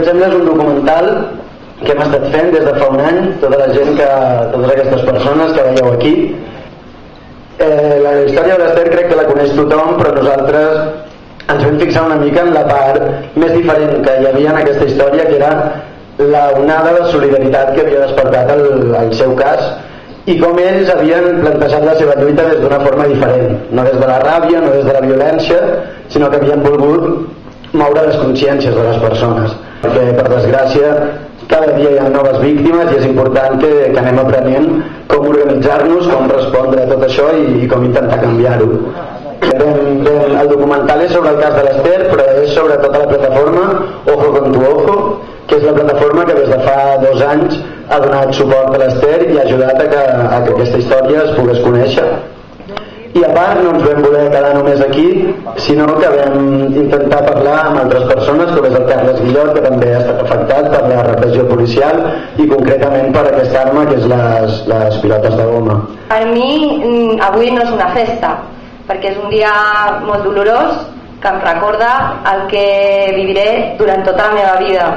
sembla és un documental que hem estat fent des de fa un any, tota la gent totes aquestes persones que veieu aquí. La història de l'Ester crec que la coneix tothom, però nosaltres ens vam fixar una mica en la part més diferent que hi havia en aquesta història, que era la onada de solidaritat que havia despertat el seu cas i com ells havien plantejat la seva lluita des d'una forma diferent, no des de la ràbia, no des de la violència, sinó que havien volgut moure les consciències de les persones, perquè per desgràcia cada dia hi ha noves víctimes i és important que anem aprenent com organitzar-nos, com respondre a tot això i com intentar canviar-ho. El documental és sobre el cas de l'Ester, però és sobre tota la plataforma Ojo con tu Ojo, que és la plataforma que des de fa 2 anys ha donat suport a l'Ester i ha ajudat a que aquesta història es pogués conèixer. I a part no ens vam voler quedar només aquí, sinó que vam intentar parlar amb altres persones, com és el Carles Guillot, que també ha estat afectat per la repressió policial i concretament per aquesta arma que és les pilotes de goma. Per mi avui no és una festa, perquè és un dia molt dolorós que em recorda el que viviré durant tota la meva vida.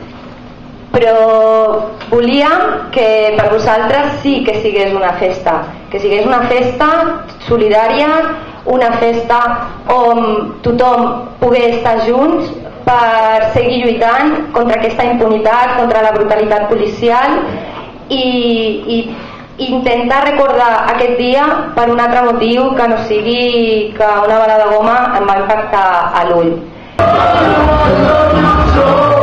Però volia que per vosaltres sí que sigués una festa, que sigués una festa solidària, una festa on tothom pogués estar junts per seguir lluitant contra aquesta impunitat, contra la brutalitat policial i intentar recordar aquest dia per un altre motiu que no sigui que una bala de goma em va impactar a l'ull.